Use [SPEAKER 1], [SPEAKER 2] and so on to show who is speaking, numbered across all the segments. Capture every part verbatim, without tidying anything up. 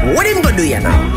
[SPEAKER 1] What him gonna do you now?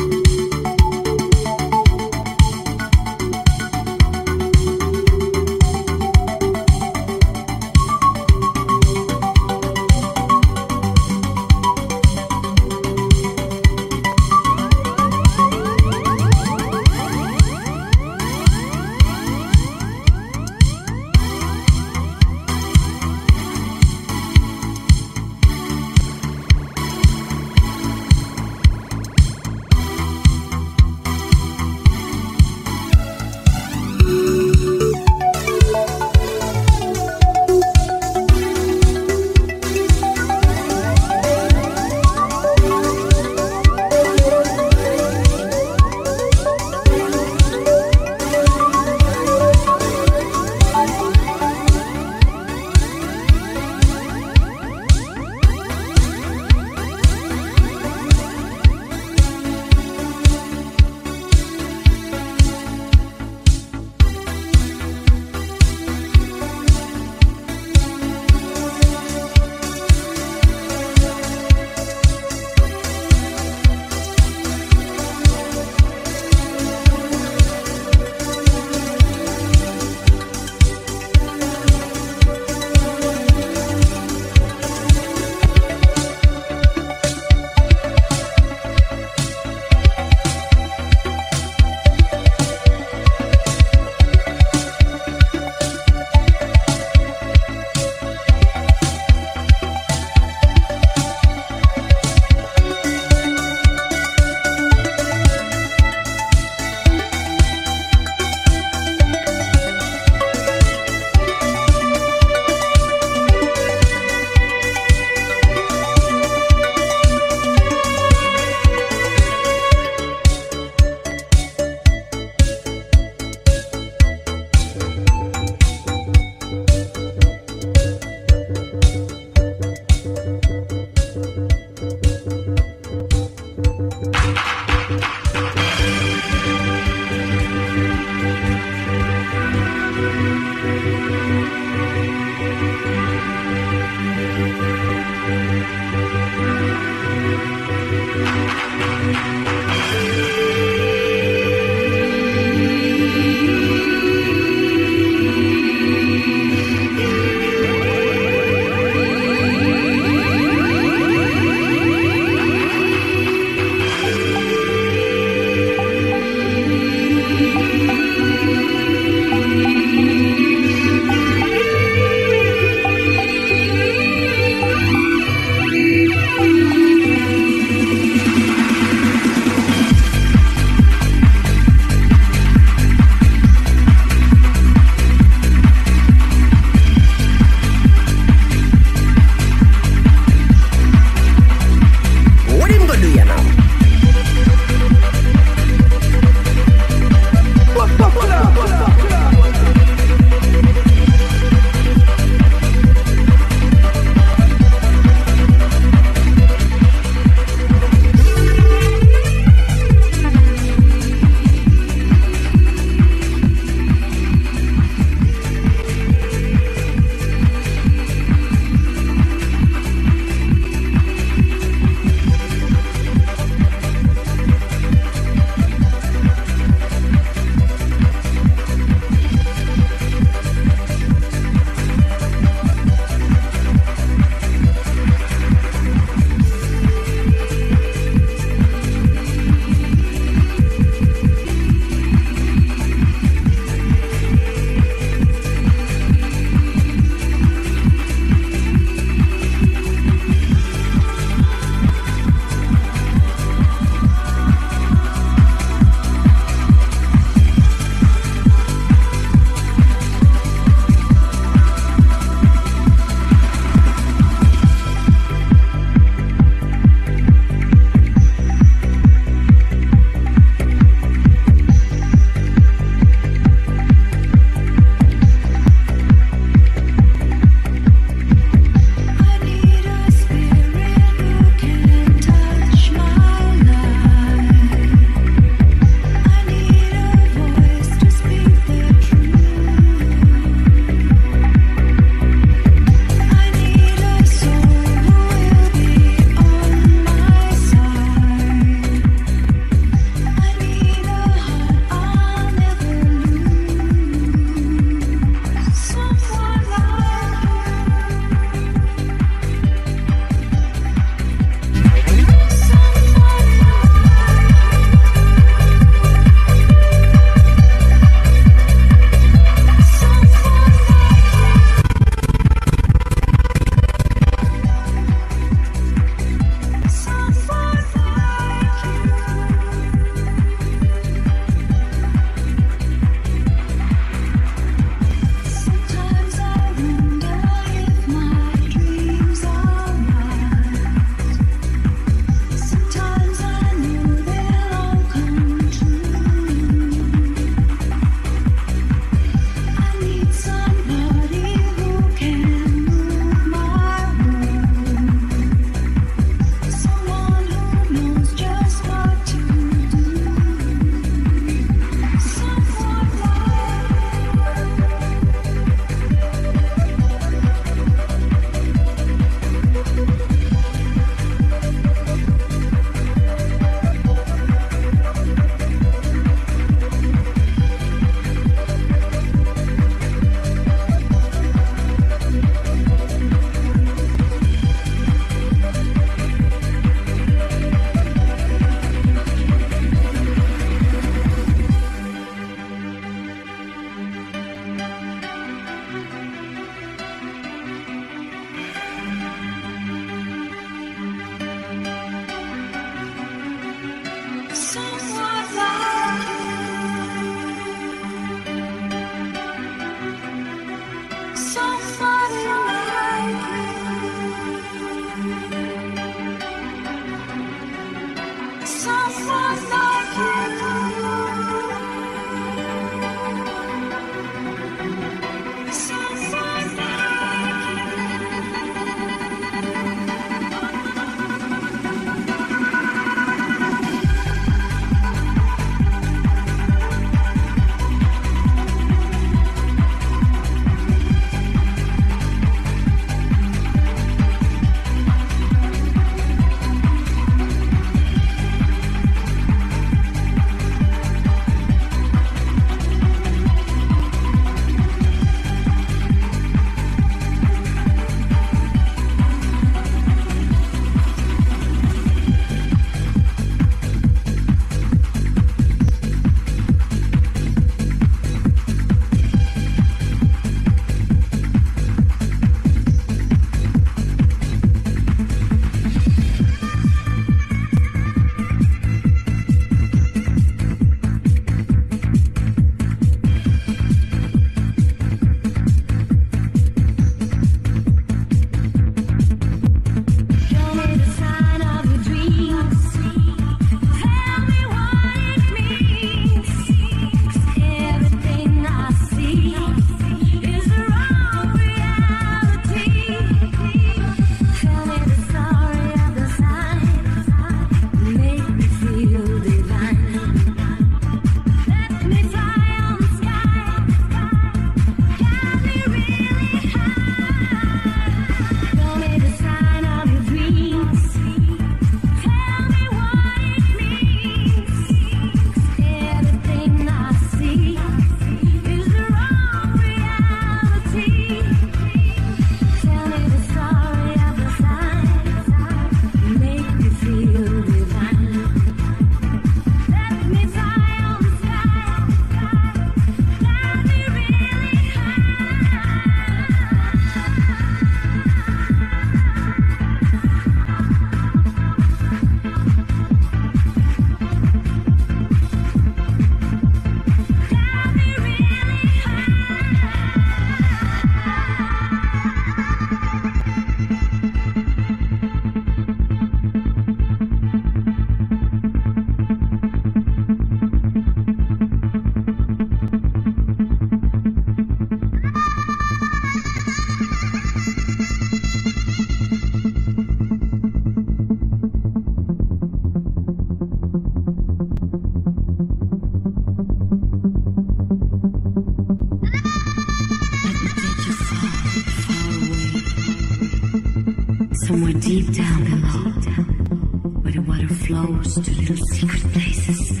[SPEAKER 1] Somewhere deep down below, where the water flows to little secret places,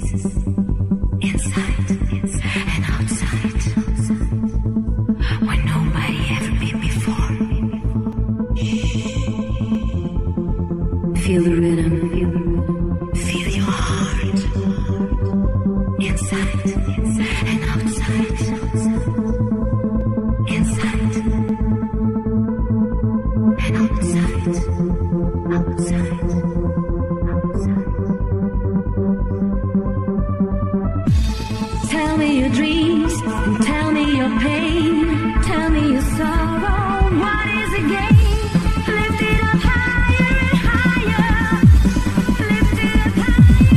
[SPEAKER 1] inside and outside, where nobody ever been before. Feel the rhythm, feel your heart, inside and outside, inside and outside, outside, outside. Tell me your dreams, and tell me your pain, tell me your sorrow, what is the game? Lift it up higher and higher, lift it up higher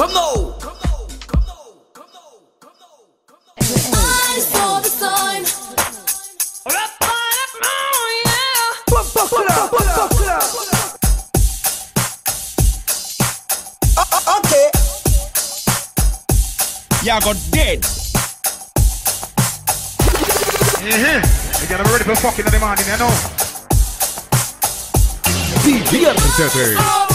[SPEAKER 2] come now.
[SPEAKER 1] I saw the sign.
[SPEAKER 2] Okay.
[SPEAKER 3] Yeah, I got dead.
[SPEAKER 4] Mm-hmm. You gotta be ready for fucking in the morning, you know. D J Entertainment.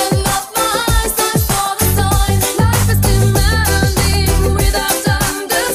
[SPEAKER 1] Life is demanding without understanding.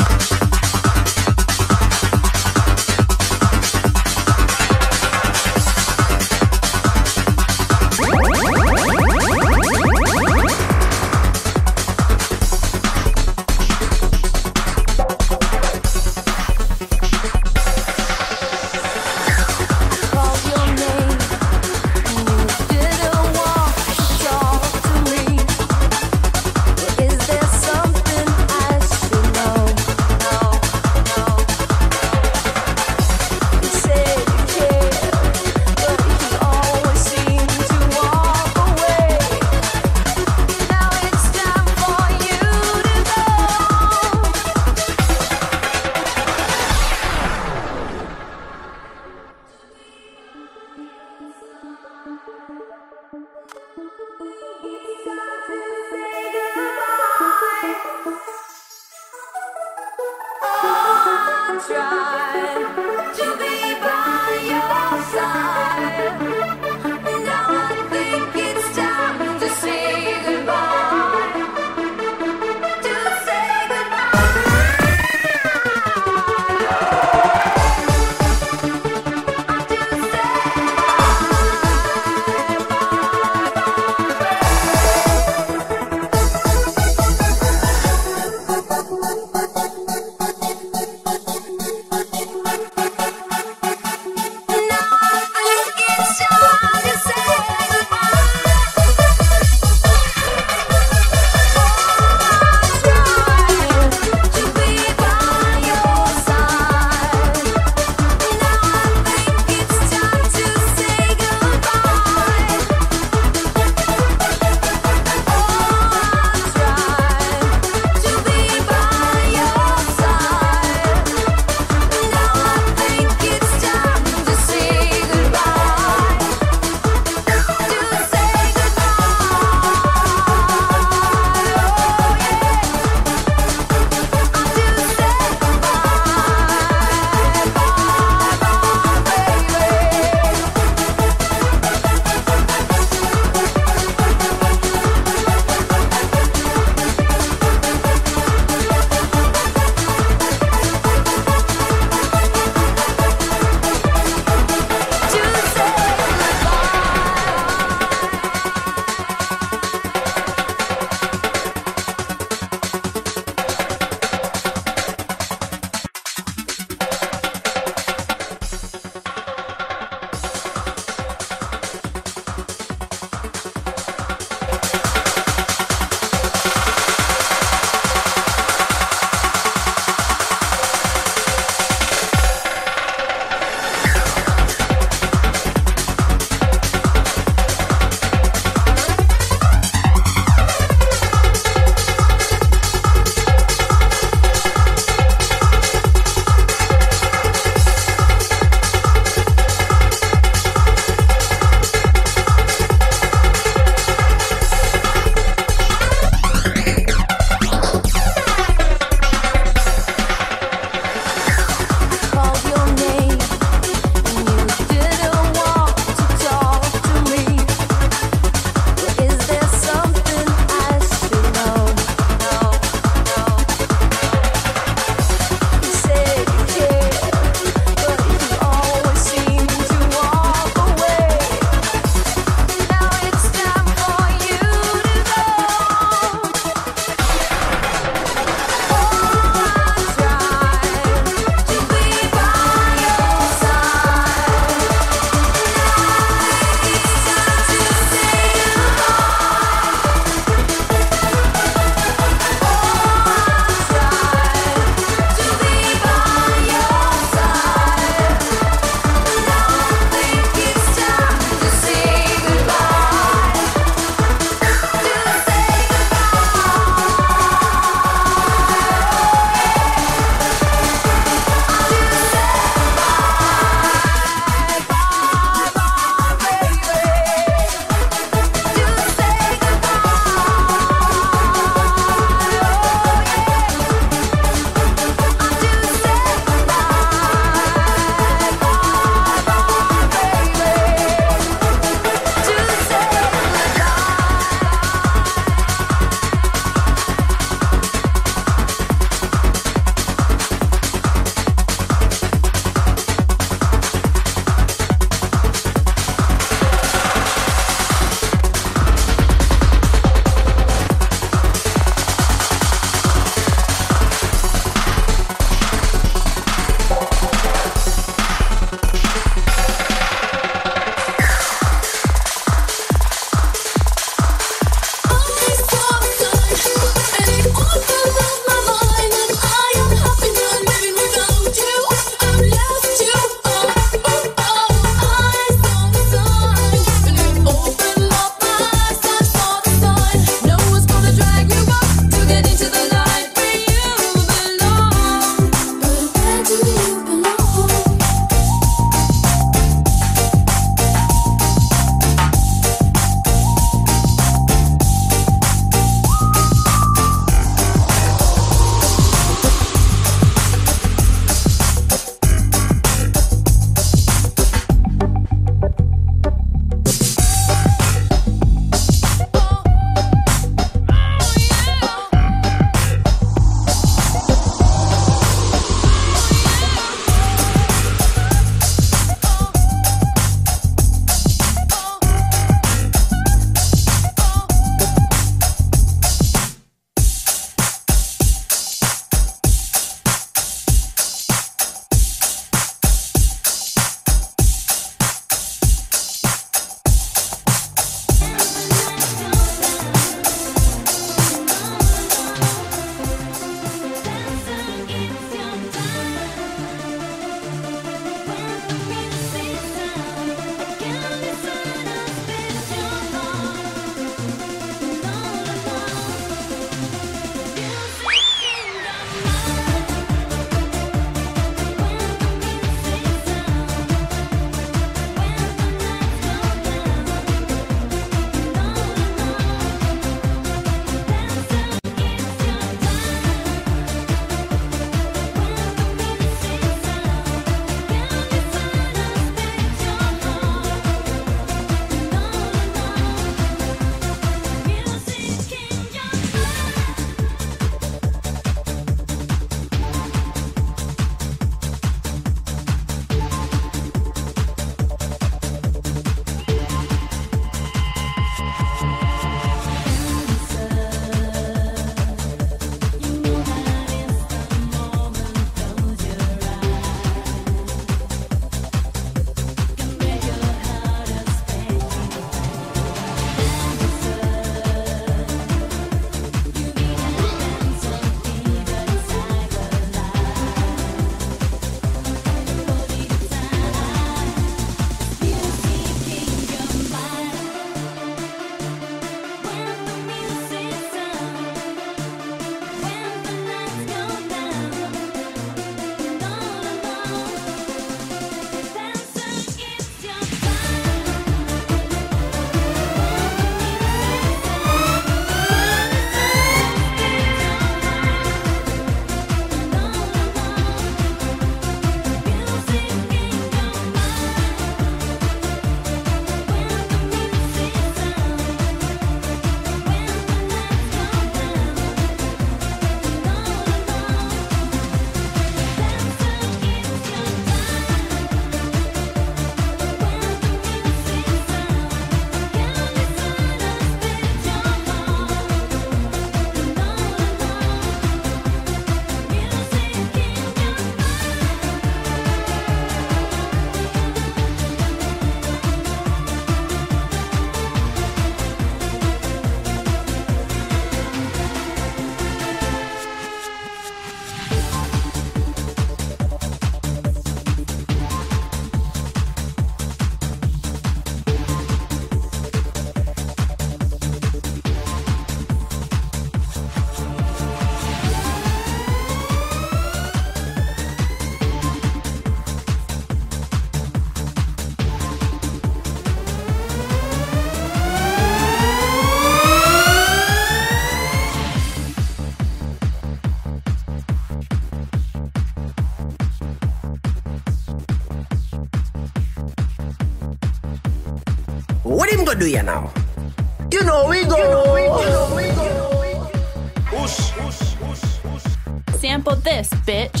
[SPEAKER 2] studio now. You know we go. You know we go. You know we go.
[SPEAKER 3] Ush, ush, ush, ush.
[SPEAKER 5] Sample this, bitch.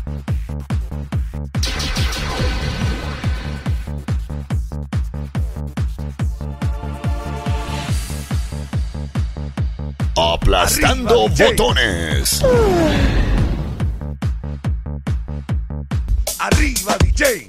[SPEAKER 6] Aplastando
[SPEAKER 3] Arriba,
[SPEAKER 6] botones.
[SPEAKER 3] Arriba, D J.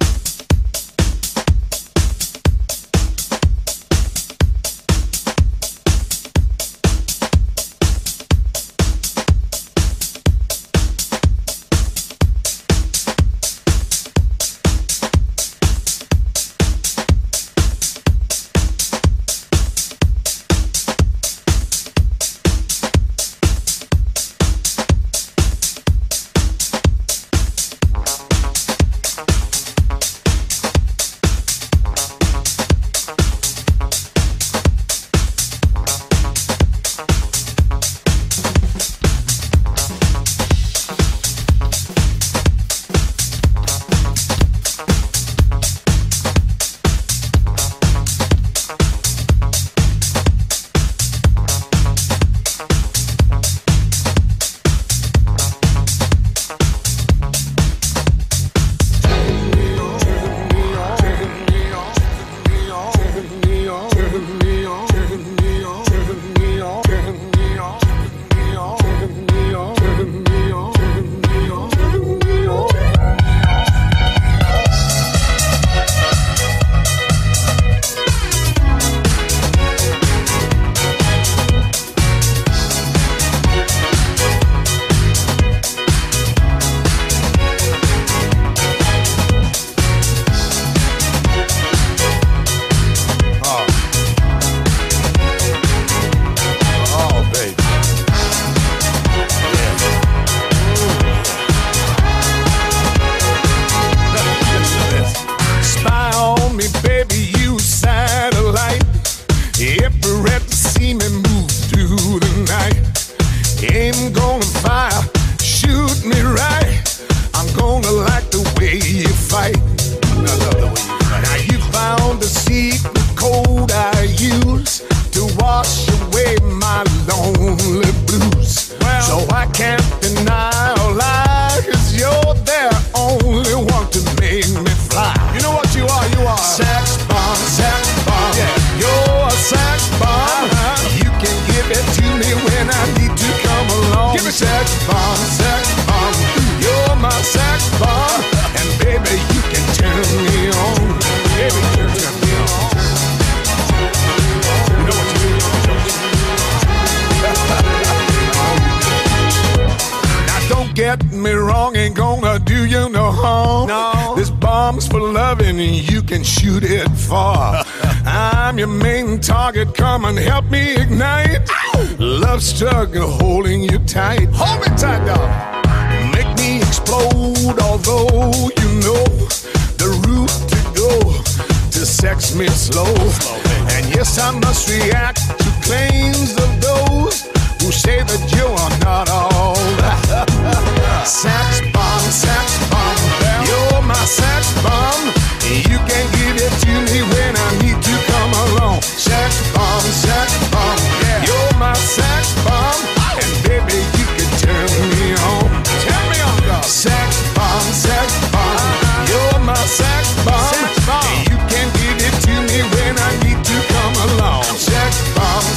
[SPEAKER 7] Get me wrong, ain't gonna do you no harm.
[SPEAKER 3] No.
[SPEAKER 7] This bomb's for loving and you can shoot it far. I'm your main target, come and help me ignite. Ow! Love struggle holding you tight. Hold me tight, dog. Make me explode, although you know the route to go to sex me slow. And yes, I must react to claims of those who say that you are not all that. Sex bomb, sex bomb, you're my sex bomb. You can give it to me when I need to come along. Sex bomb, sex bomb, you're my sex bomb. And baby, you can turn me on. Turn me on, dog. Sex bomb, sex bomb, you're my sex bomb. You can give it to me when I need to come along. Sex bomb,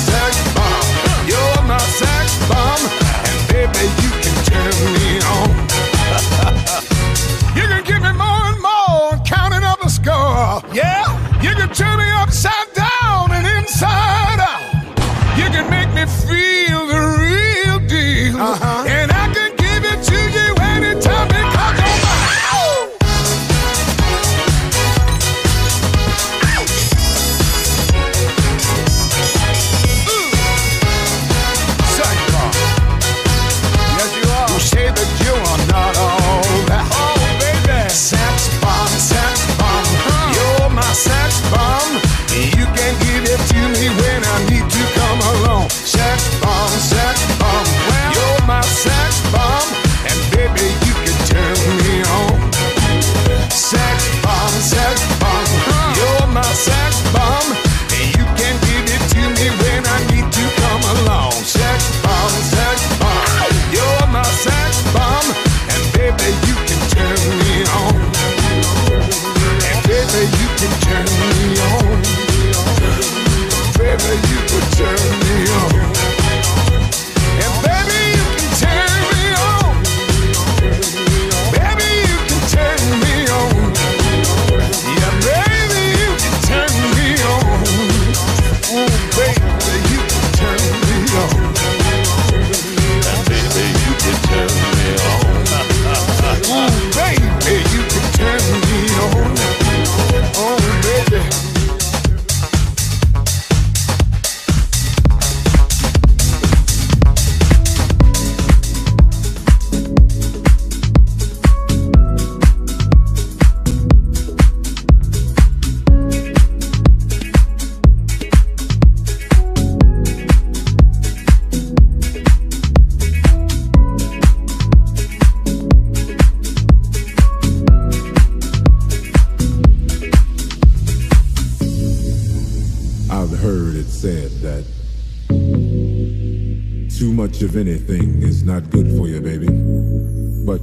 [SPEAKER 5] Too much of anything is not good for you, baby. But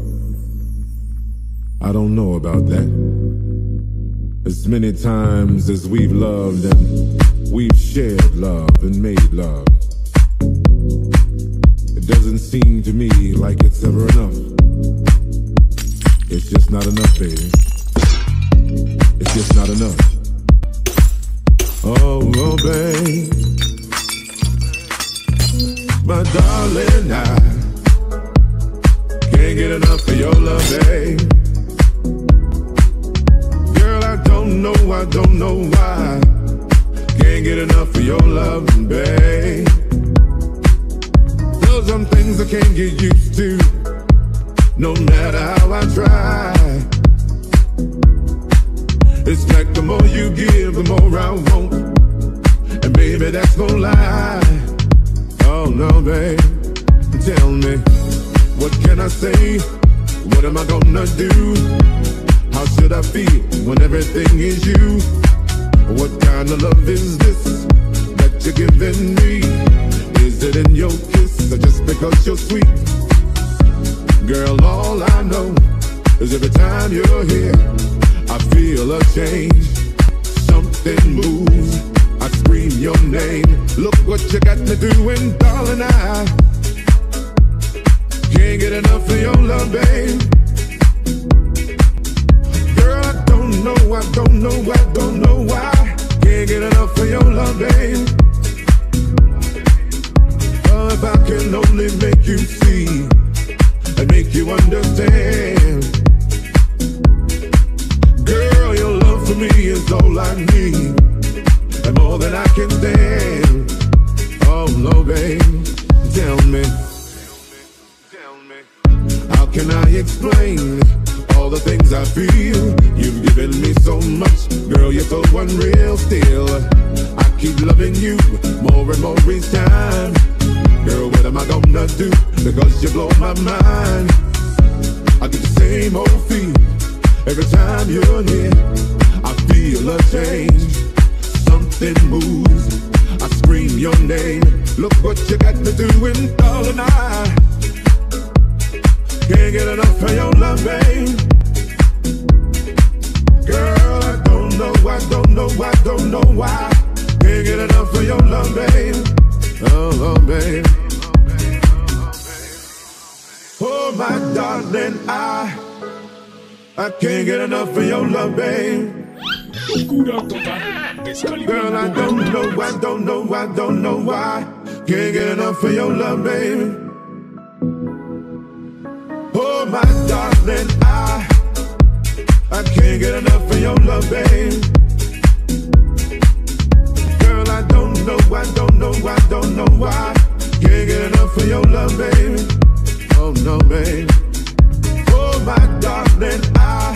[SPEAKER 5] I don't know about that. As many times as we've loved and we've shared love and made love, it doesn't seem to me like it's ever enough. It's just not enough, baby. It's just not enough. Oh, oh, babe, my darling, I can't get enough of your love, babe. Girl, I don't know, I don't know why. Can't get enough of your love, babe. There's some things I can't get used to, no matter how I try. It's like the more you give, the more I want. And baby, that's no lie. Oh no, babe, tell me, what can I say? What am I gonna do? How should I feel when everything is you? What kind of love is this that you're giving me? Is it in your kiss or just because you're sweet? Girl, all I know is every time you're here, I feel a change. Something moves, I scream your name. Look what you got me doing, darling, I can't get enough of your love, babe. Girl, I don't know, I don't know, I don't know why. Can't get enough of your love, babe. Oh, if I can only make you see and make you understand. Girl, your love for me is all I need, and more than I can stand. Oh no, babe, tell me, tell me, how can I explain all the things I feel? You've given me so much, girl, you're so unreal still. I keep loving you more and more each time. Girl, what am I gonna do? Because you blow my mind. I get the same old feel every time you're here. I feel a change. Something moves, I scream your name. Look what you got me doing, darling, I can't get enough of your love, babe. Girl, I don't know, I don't know, I don't know why. Can't get enough of your love, babe. Oh, oh, babe. Oh, my darling, I I can't get enough of your love, babe. Girl, I don't know, I don't know, I don't know why. Can't get enough of your love, baby. Oh, my darling, I I can't get enough of your love, babe. Girl, I don't know, I don't know, I don't know why. Can't get enough of your love, baby. Oh, no, babe. Oh, my darling, I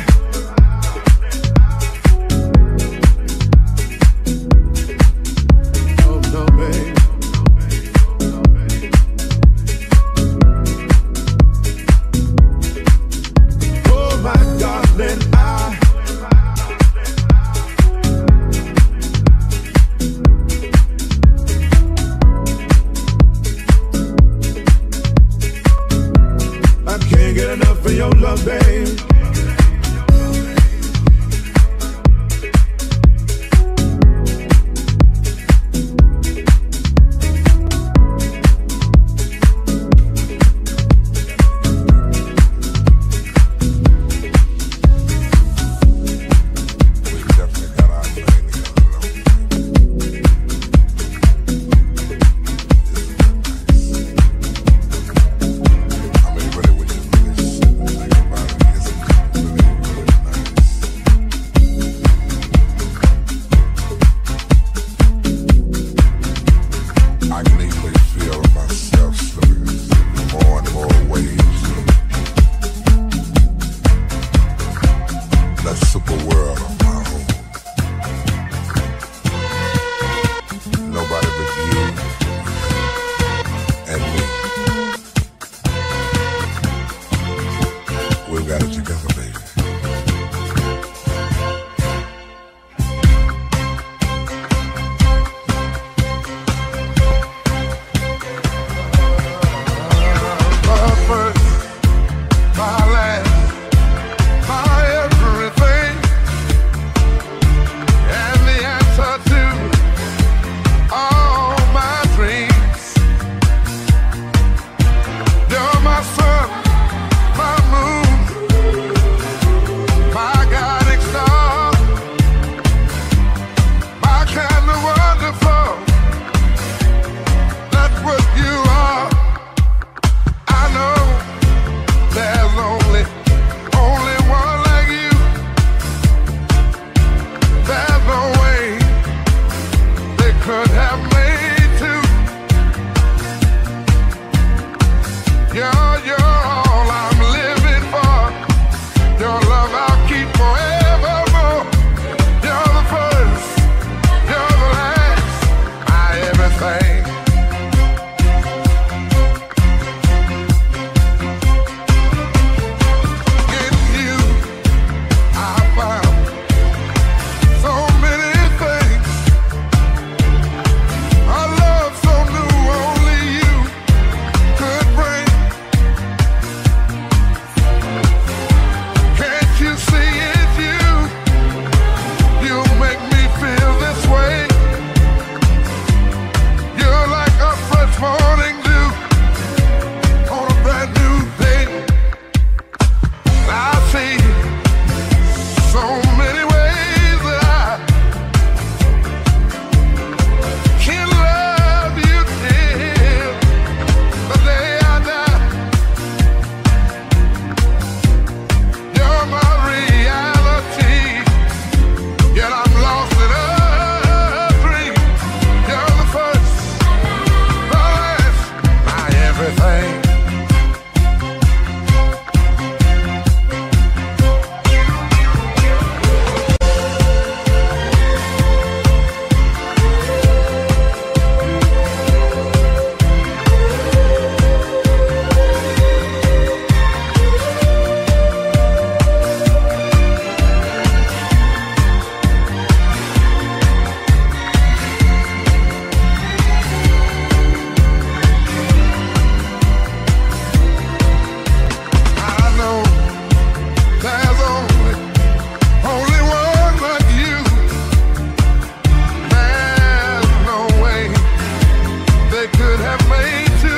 [SPEAKER 5] made to.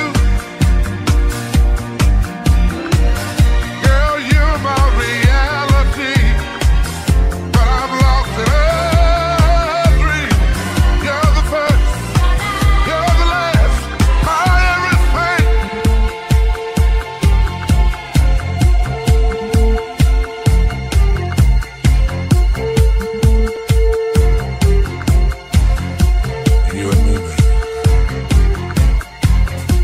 [SPEAKER 5] Girl, you're my reality, but I'm lost in a dream. You're the first, you're the last, my everything. You and me, baby.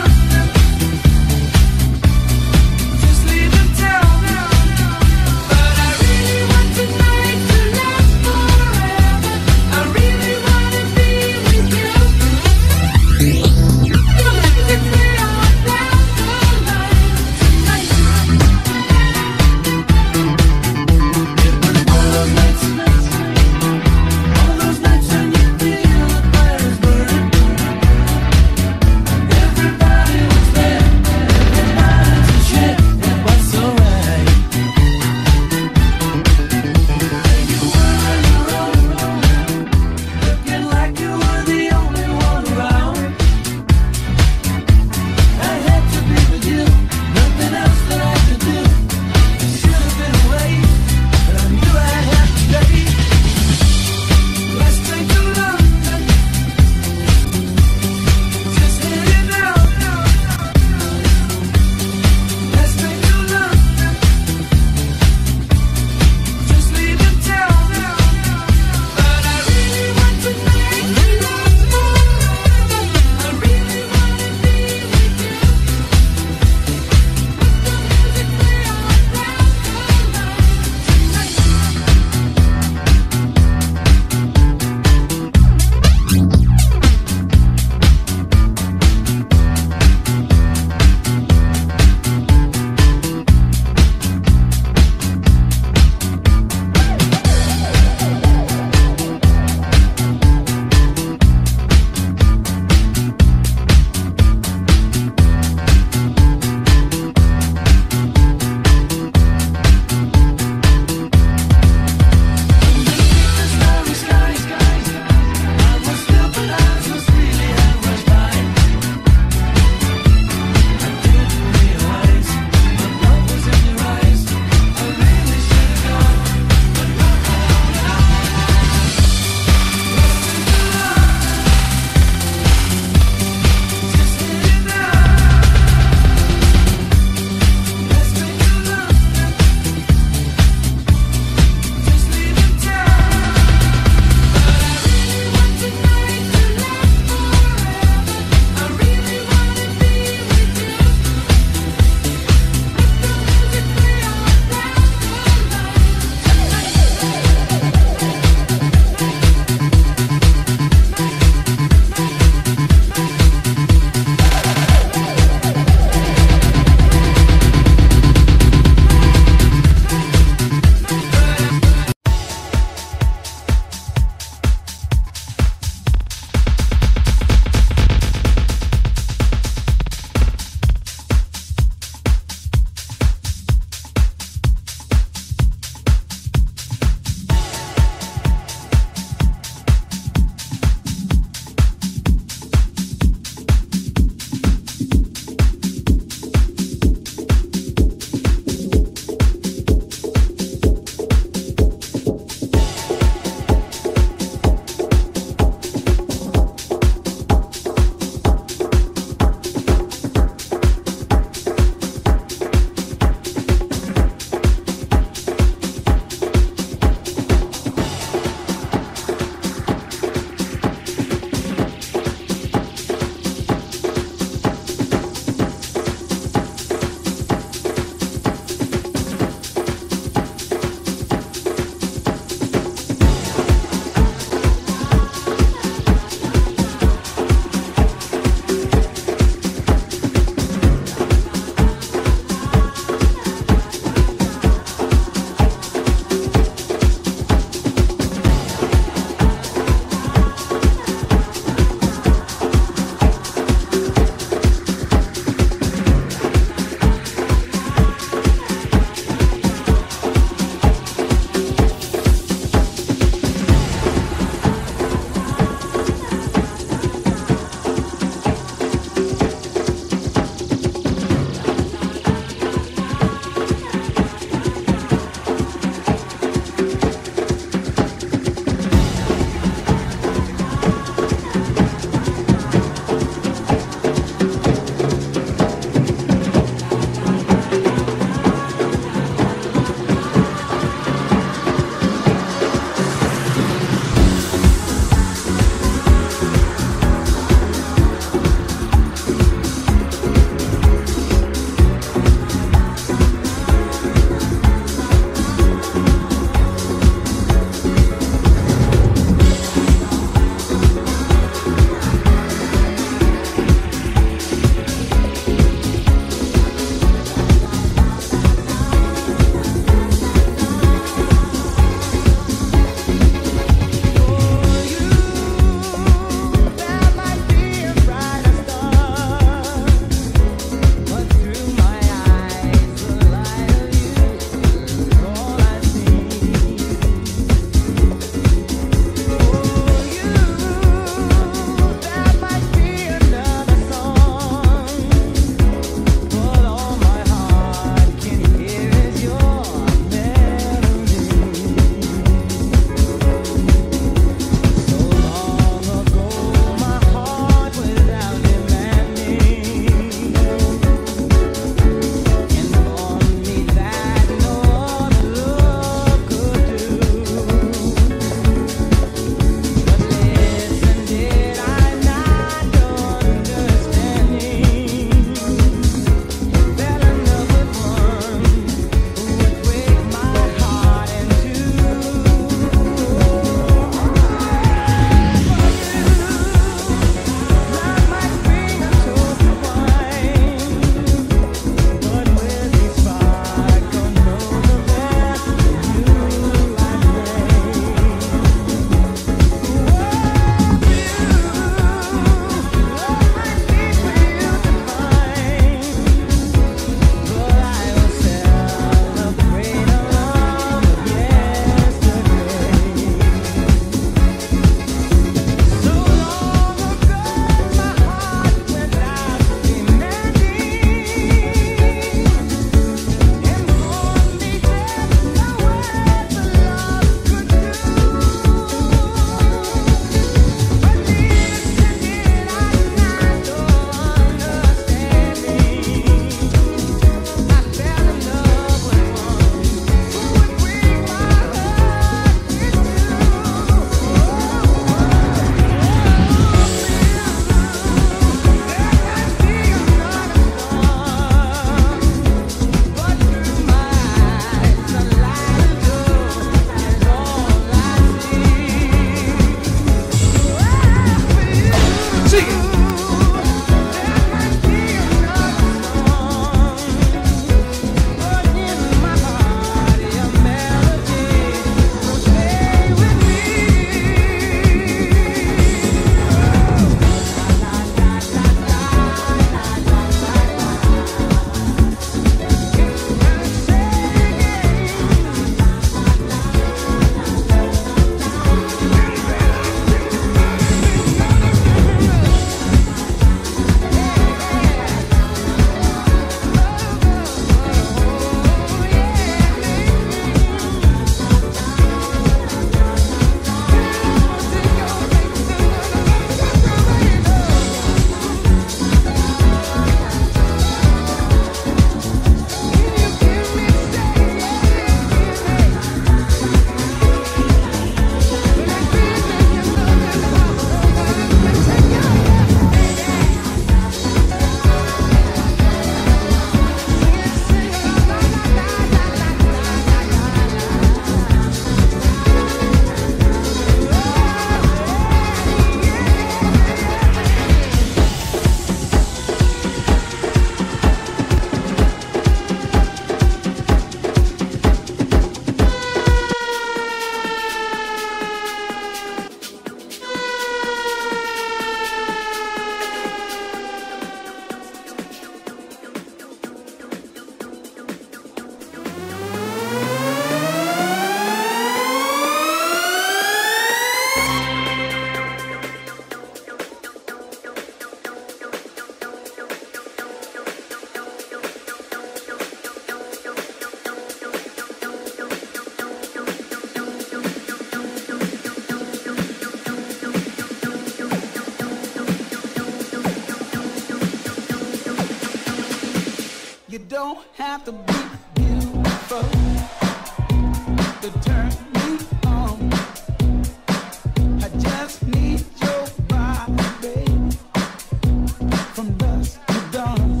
[SPEAKER 8] don't have to be beautiful to turn me on. I just need your body, baby, from dusk to dawn.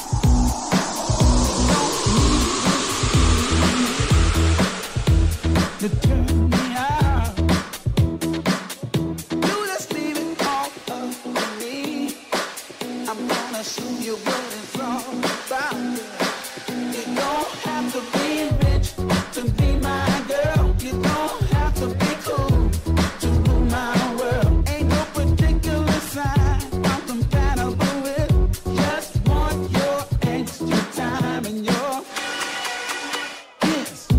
[SPEAKER 8] You don't need to turn me out. You just leave it all up to me. I'm gonna show you what it's all about. You don't have to be rich to be my girl. You don't have to be cool to rule my world. Ain't no particular sign I'm compatible with. Just want your extra time and your kiss.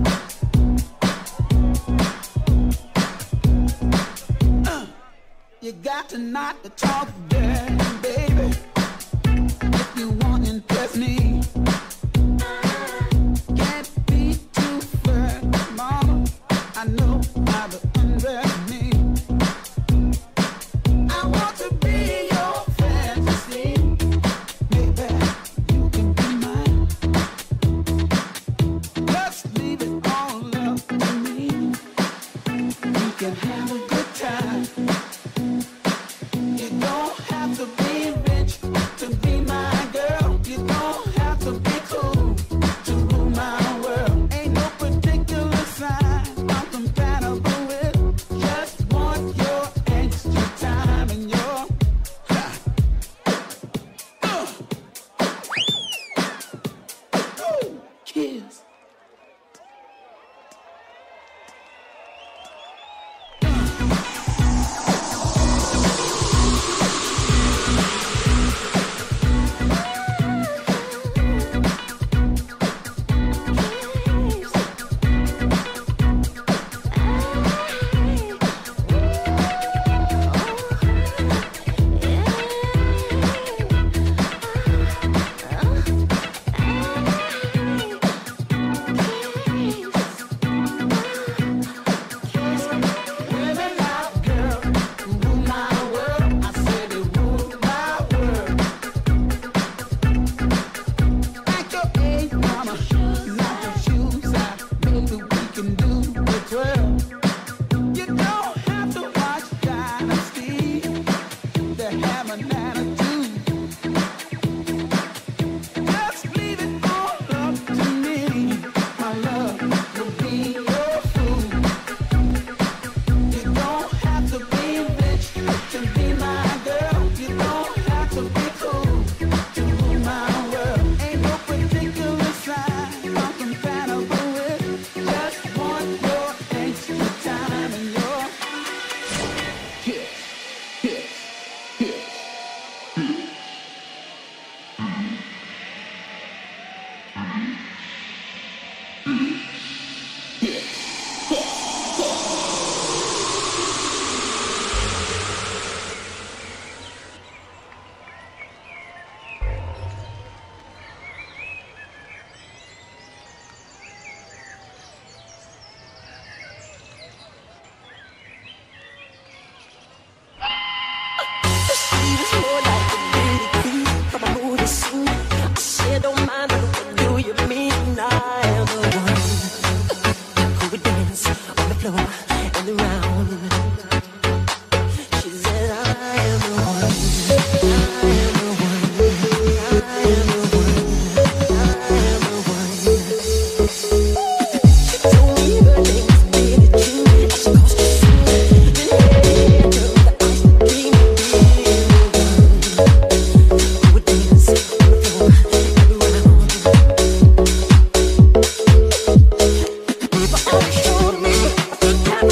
[SPEAKER 8] Uh, you got to not to talk dirty, baby, if you want to impress me. Can't be too flirty, mama. I know how to undress me. I want to be your fantasy. Baby, you can be mine. Just leave it all up to me. We can have a good time. You don't have to be rich to be my girl. You don't have to be cool to rule my world. Ain't no particular sign I'm compatible with. Just want your extra time and your uh, Ooh, kiss. Women out, girl, rule my world. I said they rule my world. Like your age, mama, knock your shoes out. Maybe we can do the twirl. You don't have to watch Dynasty to have an attitude. Just leave it all up to me. My love will be your food. You don't have to be rich to be my girl. You don't have to be cool to rule my world. Ain't no particular sign I'm compatible with. Just want your extra time and your kiss, kiss, kiss.
[SPEAKER 1] Showed me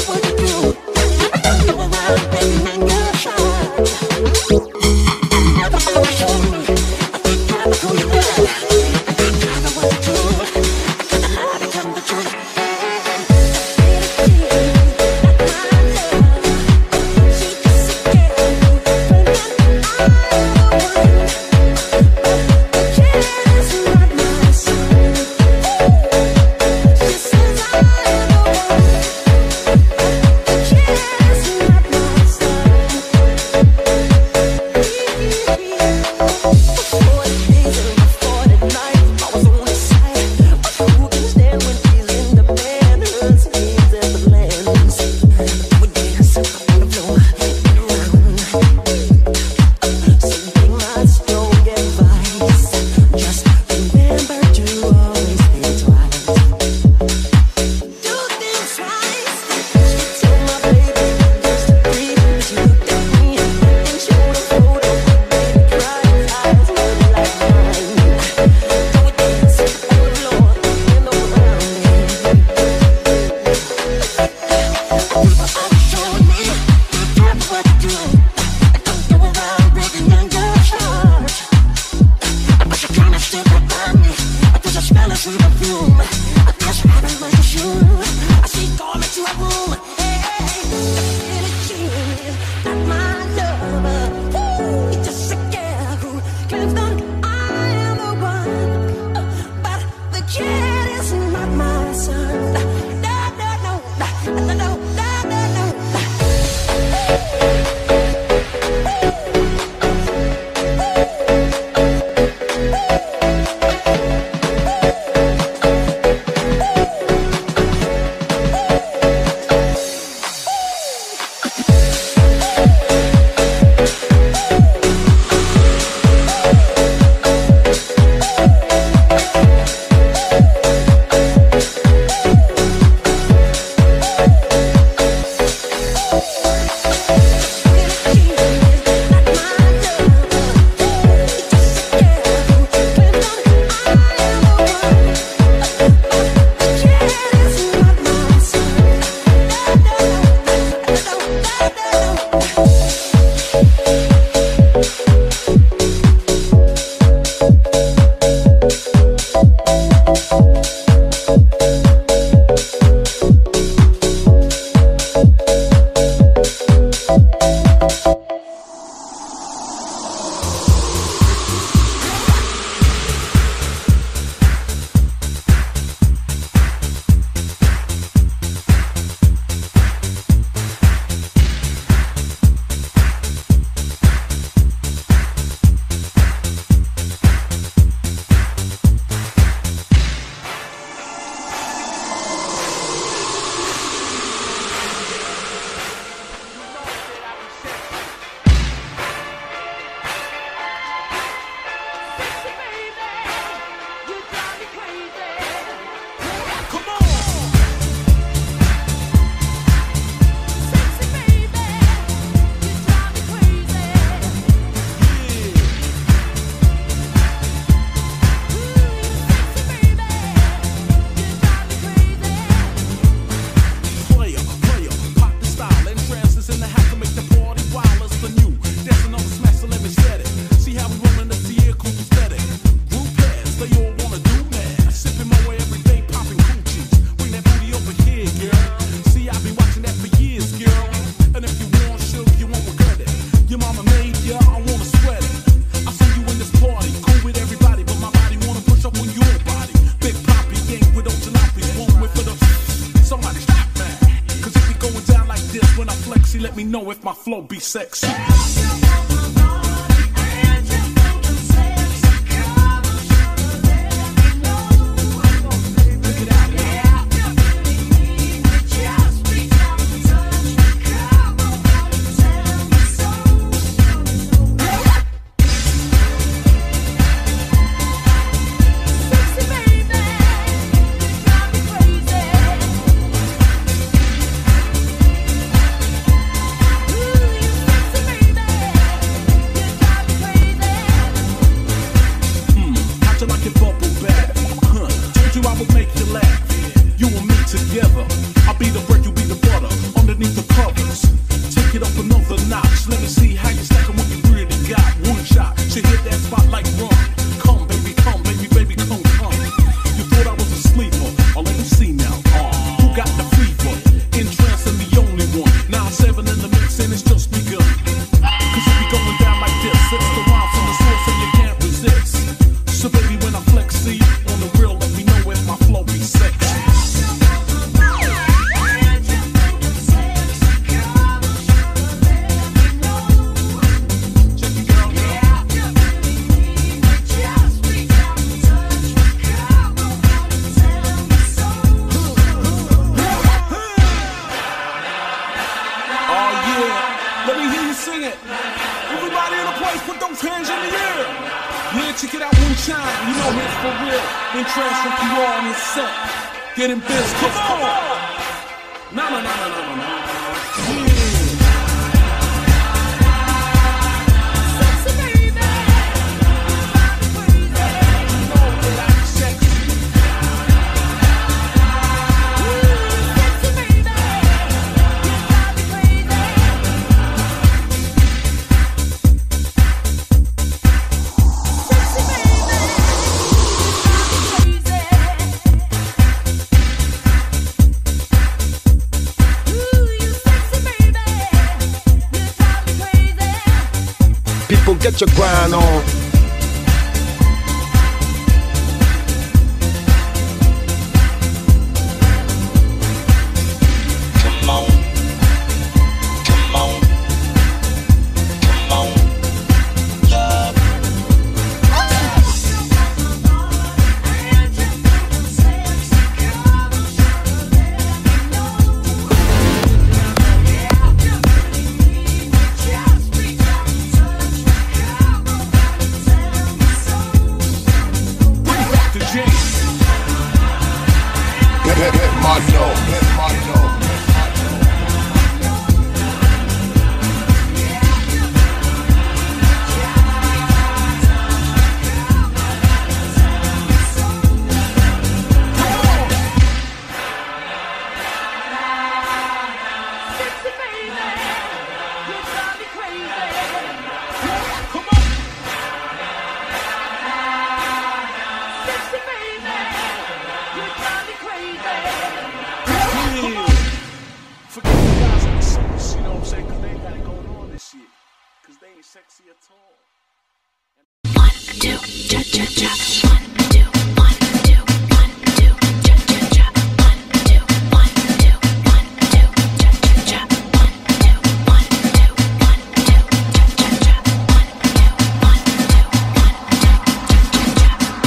[SPEAKER 9] this when I flexy. Let me know if my flow be sexy.
[SPEAKER 7] Get your grind on.
[SPEAKER 6] Come on. Come on. Come on. Love.
[SPEAKER 9] Sexy at all.
[SPEAKER 1] One, two, cha cha cha. One, two, one, two, one, two, cha cha cha. One, two, one, two, one, two, cha cha cha. One, two, one, two, one, two, cha cha cha. One, two, one, two, one, two, cha cha cha.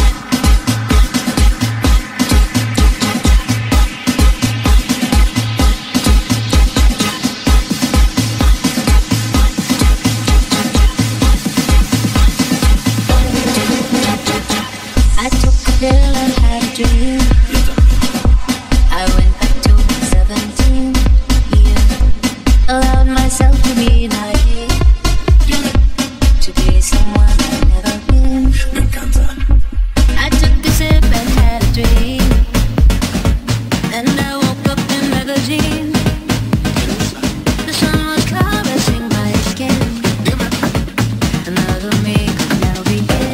[SPEAKER 1] I took a pill and had a dream. I went back to seventeen. Yeah, allowed myself to be naive, to be someone I've never been. I took a sip and had a dream, and I woke up in magazine. The sun was caressing my skin. Another me could now begin.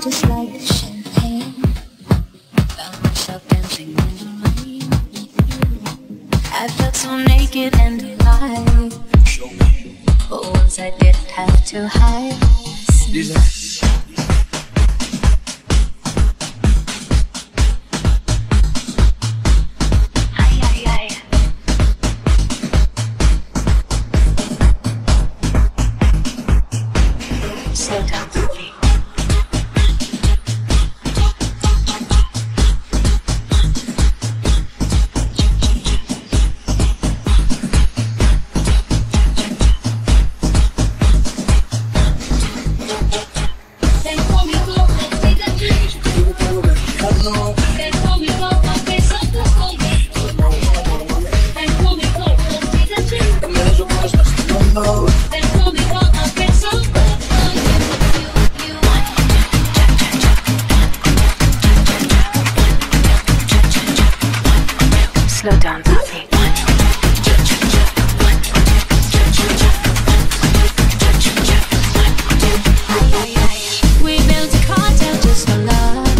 [SPEAKER 1] just like champagne. Found myself dancing in the rain. I felt so naked and alive. But once I didn't have to hide. Ay, ay, ay. Slow down for me. Slow down, puppy. We built a cartel just for love.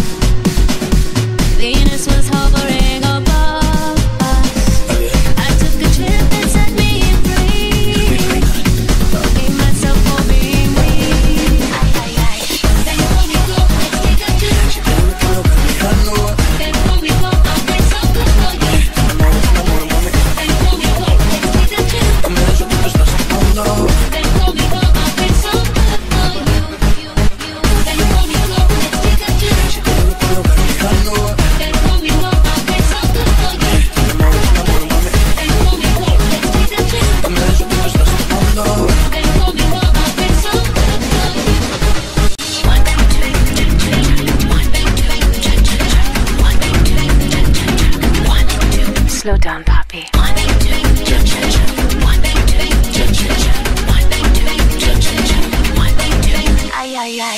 [SPEAKER 1] Venus was hovering above us. I took a trip and set me free. Forgave myself for being me. Then call me go, let's take a trip. Then call me go, I'll play some good for you. Then call me go, let's take a trip. Then call me go, I'll play some good for you. Then call me go, let's take a trip. Then call me go, I'll play some good for you. Then call me go, let's take a trip. Then call me go, I'll play some good for you. Slow down, Poppy. Ay, ay, ay.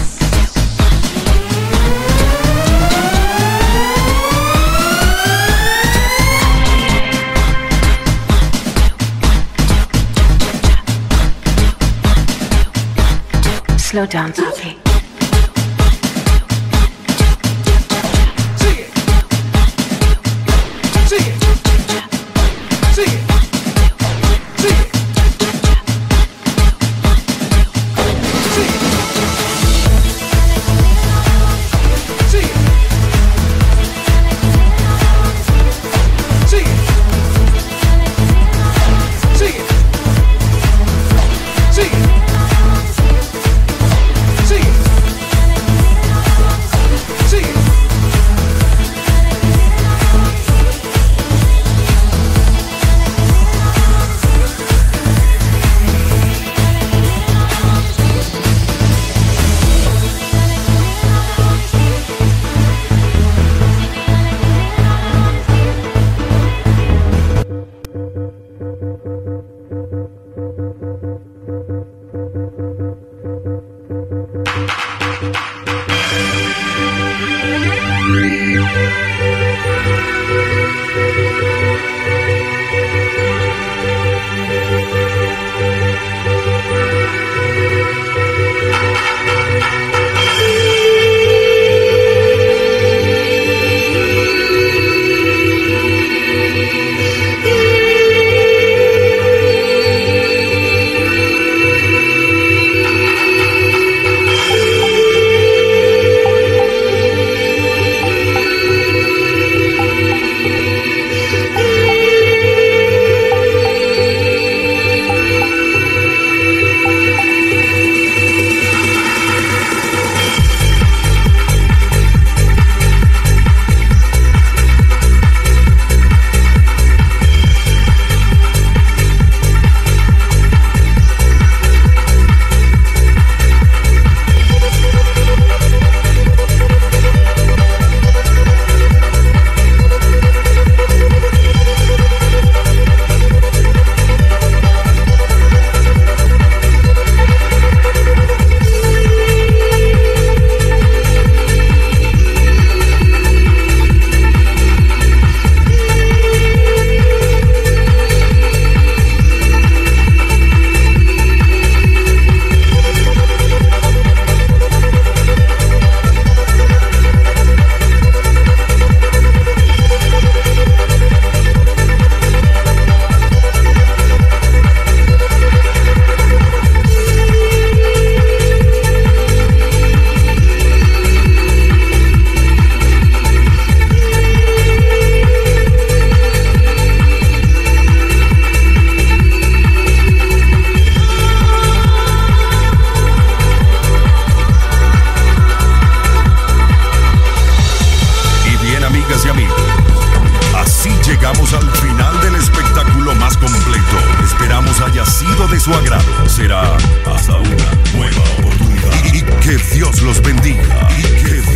[SPEAKER 1] Slow down, Poppy.
[SPEAKER 7] See
[SPEAKER 10] llegamos al final del espectáculo más completo. Esperamos haya sido de su agrado. Será hasta una nueva oportunidad. Y que Dios los bendiga. Y que Dios